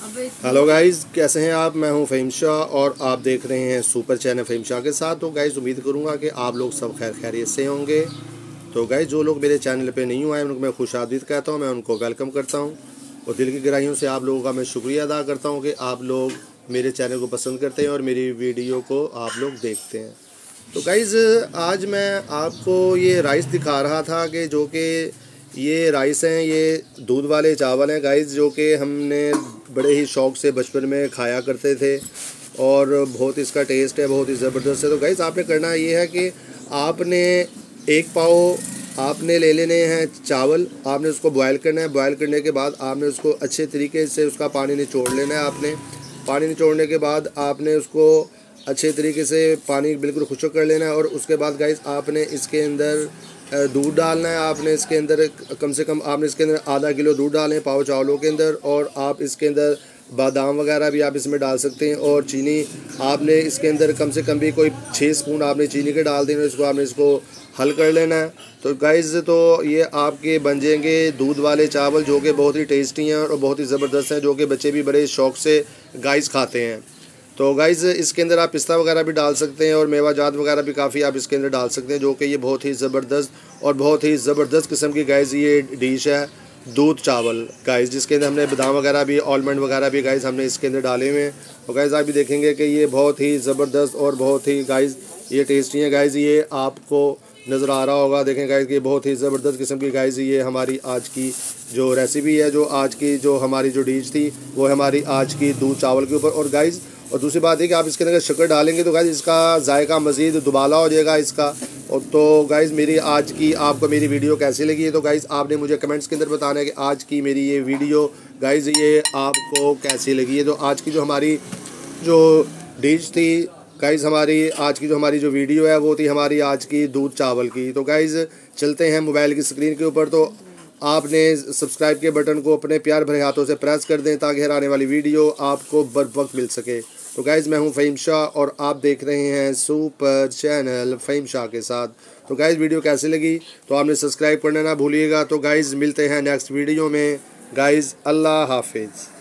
Hello guys, कैसे हैं आप। मैं हूं फ़हीम शाह और आप देख रहे हैं सुपर चैनल फ़हीम शाह के साथ। तो गाइज़ उम्मीद करूंगा कि आप लोग सब खैर खैरियत से होंगे। तो गाइज़ जो लोग मेरे चैनल पे नहीं हुए हैं उनको मैं खुशामदीद कहता हूं, मैं उनको वेलकम करता हूं और दिल की गहराइयों से आप लोगों का मैं शुक्रिया अदा करता हूं कि आप लोग मेरे चैनल को पसंद करते हैं और मेरी वीडियो को आप लोग देखते हैं। तो गाइज़ आज मैं आपको ये राइस दिखा रहा था कि जो कि ये राइस हैं, ये दूध वाले चावल हैं गाइज़, जो कि हमने बड़े ही शौक़ से बचपन में खाया करते थे और बहुत इसका टेस्ट है, बहुत ही ज़बरदस्त है। तो गाइज़ आपने करना ये है कि आपने एक पाव आपने ले लेने हैं चावल, आपने उसको बॉयल करना है। बॉयल करने के बाद आपने उसको अच्छे तरीके से उसका पानी निचोड़ लेना है। आपने पानी निचोड़ने के बाद आपने उसको अच्छे तरीके से पानी बिल्कुल खुश्क कर लेना है और उसके बाद गाइज़ आपने इसके अंदर दूध डालना है। आपने इसके अंदर कम से कम आपने इसके अंदर आधा किलो दूध डालें पाव चावलों के अंदर, और आप इसके अंदर बादाम वगैरह भी आप इसमें डाल सकते हैं और चीनी आपने इसके अंदर कम से कम भी कोई 6 स्पून आपने चीनी के डाल देना। इसको आपने इसको हल कर लेना है। तो गाइज़ तो ये आपके बन जाएंगे दूध वाले चावल, जो कि बहुत ही टेस्टी हैं और बहुत ही ज़बरदस्त हैं, जो कि बच्चे भी बड़े शौक़ से गाइज़ खाते हैं। तो गाइज़ इसके अंदर आप पिस्ता वगैरह भी डाल सकते हैं और मेवा जात वगैरह भी काफ़ी आप इसके अंदर डाल सकते हैं, जो कि ये बहुत ही ज़बरदस्त और बहुत ही ज़बरदस्त किस्म की गाइज़ ये डिश है दूध चावल गाइज़, जिसके अंदर हमने बादाम वगैरह भी, आलमंड वगैरह भी गाइज़ हमने इसके अंदर डाले हुए हैं। तो गाइज़ आप भी देखेंगे कि ये बहुत ही ज़बरदस्त और बहुत ही गाइज़ ये टेस्टी है गाइज़। ये आपको नज़र आ रहा होगा, देखें गाइज़ कि बहुत ही ज़बरदस्त किस्म की गाइज़ ये हमारी आज की जो रेसिपी है, जो आज की जो हमारी जो डिश थी वो हमारी आज की दूध चावल के ऊपर। और गाइज़ और दूसरी बात है कि आप इसके अंदर शक्कर डालेंगे तो गाइज़ इसका जायका मज़ीद दुबाला हो जाएगा इसका। और तो गाइज़ मेरी आज की आपको मेरी वीडियो कैसी लगी है, तो गाइज़ आपने मुझे कमेंट्स के अंदर बताना है कि आज की मेरी ये वीडियो गाइज़ ये आपको कैसी लगी है। तो आज की जो हमारी जो डिश थी गाइज़, हमारी आज की जो हमारी जो वीडियो है वो थी हमारी आज की दूध चावल की। तो गाइज़ चलते हैं मोबाइल की स्क्रीन के ऊपर, तो आपने सब्सक्राइब के बटन को अपने प्यार भरे हाथों से प्रेस कर दें ताकि हर आने वाली वीडियो आपको बर वक्त मिल सके। तो गाइज़ मैं हूं फ़हीम शाह और आप देख रहे हैं सुपर चैनल फ़हीम शाह के साथ। तो गाइज़ वीडियो कैसी लगी तो आपने सब्सक्राइब करना ना भूलिएगा। तो गाइज़ मिलते हैं नेक्स्ट वीडियो में। गाइज़ अल्लाह हाफिज़।